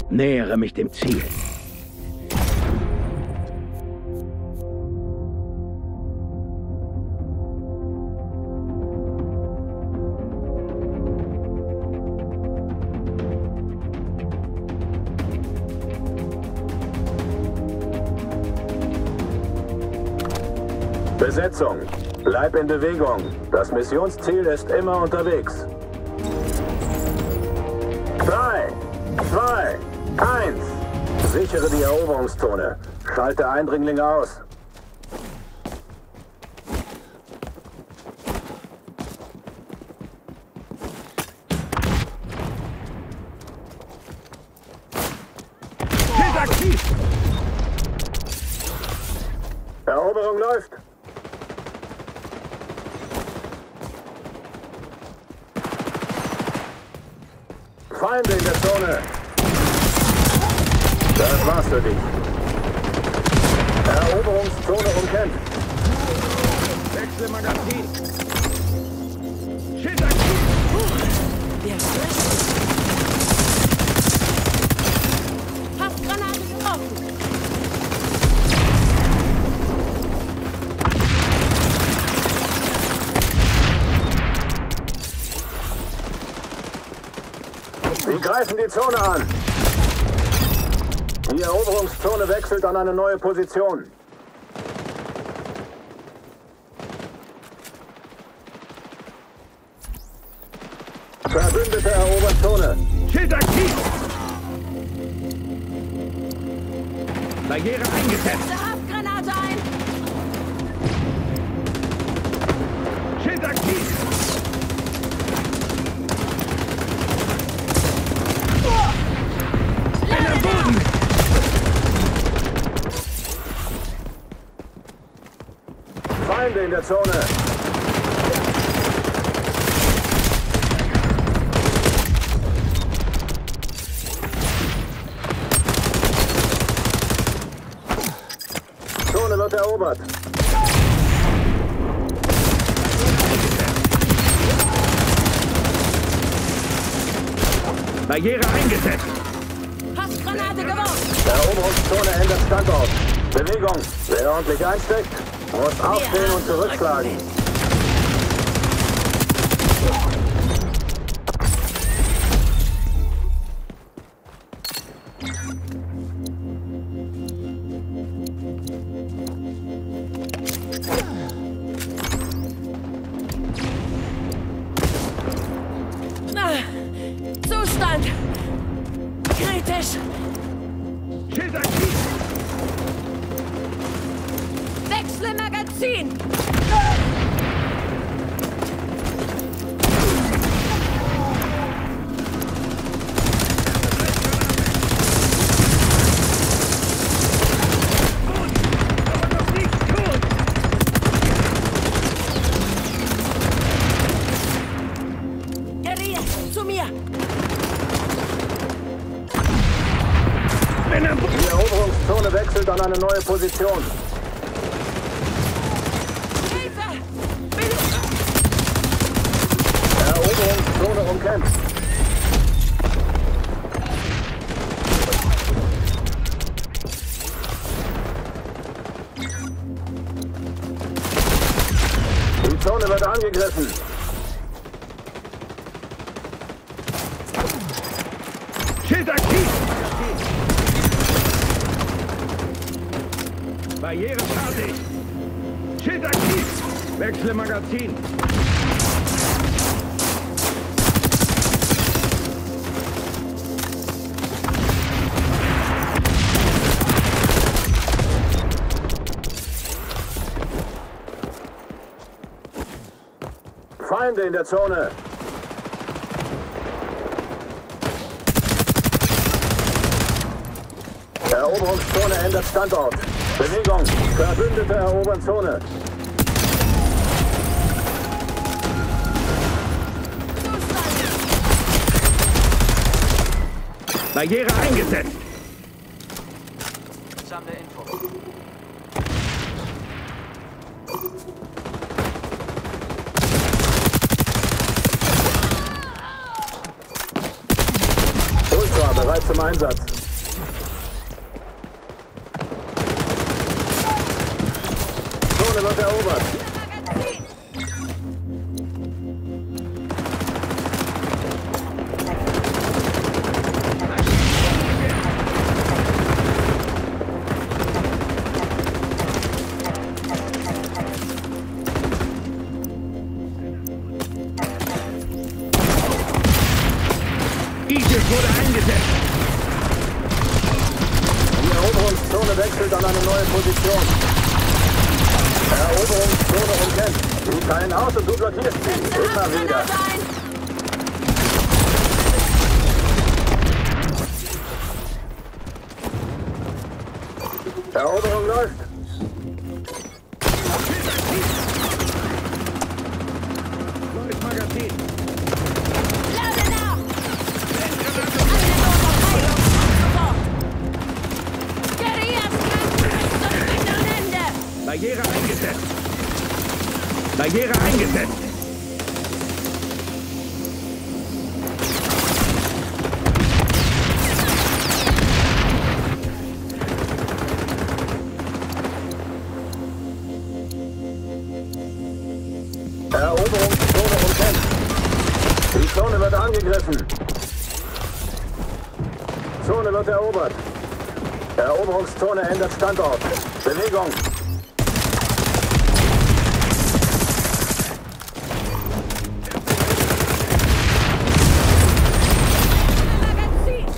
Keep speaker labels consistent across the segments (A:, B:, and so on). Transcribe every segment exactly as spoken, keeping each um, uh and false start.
A: Nähere mich dem Ziel.
B: Besetzung. Bleib in Bewegung. Das Missionsziel ist immer unterwegs. Drei, zwei, eins. Sichere die Eroberungszone. Schalte Eindringlinge aus.
A: Schild aktiv!
B: Eroberung läuft. Feinde in der Zone. Das war's für dich. Eroberungszone umkämpft.
A: Wechsel Magazin. Schild aktiv!
C: Der Stress. Haftgranate getroffen.
B: Sie greifen die Zone an. Die Eroberungszone wechselt an eine neue Position. Verbündete erobert Zone.
A: Schild aktiv! Barriere eingesetzt.
C: Setze Haftgranate ein.
A: Schild aktiv! Einer Boden!
B: Feinde in der Zone. Zone wird erobert.
A: Barriere eingesetzt.
C: Haftgranate geworfen.
B: Eroberungszone ändert Standort. Bewegung. Wer ordentlich einsteckt, muss aufstehen und zurückschlagen.
C: Ah, Zustand. Kritisch.
A: Schild aktiv!
C: Wechsle Magazin.
A: Aber noch nicht tot!
C: Guerilla, zu mir.
A: Wenn am
B: Die Eroberungszone wechselt an eine neue Position.
C: Hilfe. Bitte.
B: Eroberungszone umkämpft. Die Zone wird angegriffen.
A: Schild aktiv! Barriere fertig! Schild aktiv! Wechsle Magazin!
B: Feinde in der Zone. Eroberungszone ändert Standort. Bewegung. Verbündete erobern Zone.
A: Barriere eingesetzt!
D: Sammle Info.
B: bereit zum Einsatz. Zone wird erobert.
A: Aegis wurde eingesetzt.
B: Die Eroberungszone wechselt an eine neue Position. Eroberungszone umkämpft. Sie fallen aus und du blockierst sie. Immer wieder. Eroberung läuft.
A: Neues Magazin.
C: Lade nach! Angebot auf Heilung sofort! Guerillas kämpfen bis zum bitteren Ende!
A: Barriere eingesetzt. Barriere eingesetzt.
B: Eroberungszone umkämpft. Die Zone wird angegriffen. Zone wird erobert. Eroberungszone ändert Standort. Bewegung.
C: Magazin!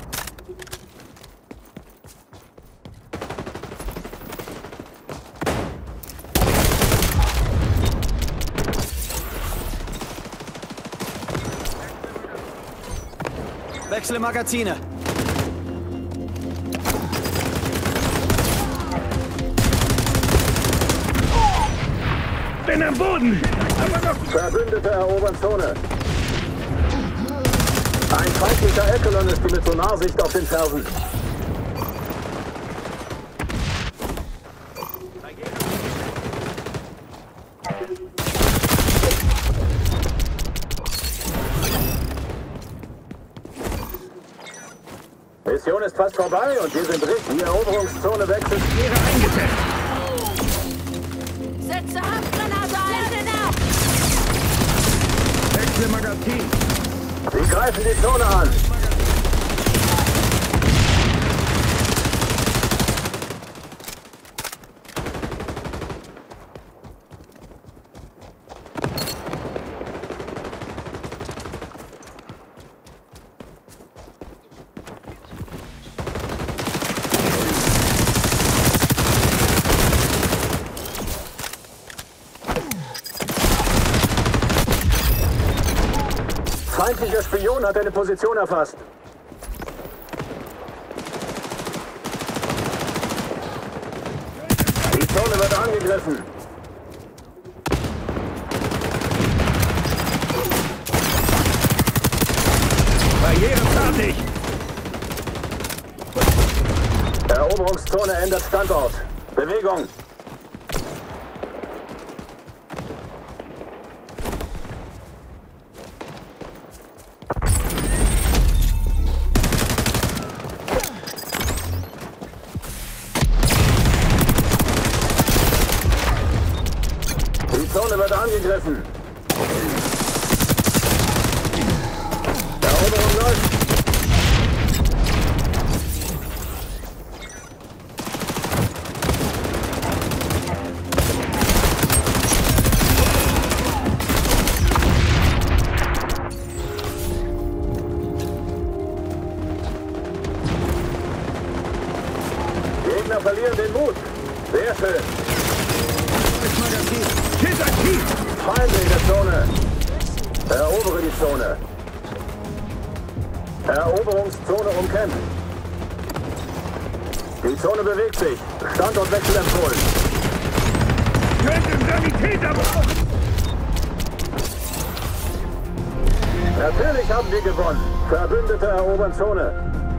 D: Wechsle Magazine.
A: Bin am Boden. Aber noch.
B: Verbündete erobern Zone. Ein feindlicher Echelon ist die mit Sonarsicht auf den Fersen. Mission ist fast vorbei und wir sind richtig. Die Eroberungszone wechselt.
A: Barriere eingesetzt.
C: Setze Handgranate ein! Lade nach!
A: Wechsle Magazin.
B: Sie greifen die Zone an. Feindlicher Spion hat eine Position erfasst. Die Zone wird angegriffen.
A: Barriere fertig.
B: Eroberungszone ändert Standort. Bewegung. Die Zone wird angegriffen. Eroberung läuft. Gegner verlieren den Mut. Sehr schön.
A: Neues Magazin. Schild aktiv.
B: Feinde in der Zone. Erobere die Zone. Eroberungszone umkämpft. Die Zone bewegt sich. Standortwechsel empfohlen.
A: Könnten Sanitäter brauchen.
B: Natürlich haben wir gewonnen. Verbündete erobern Zone.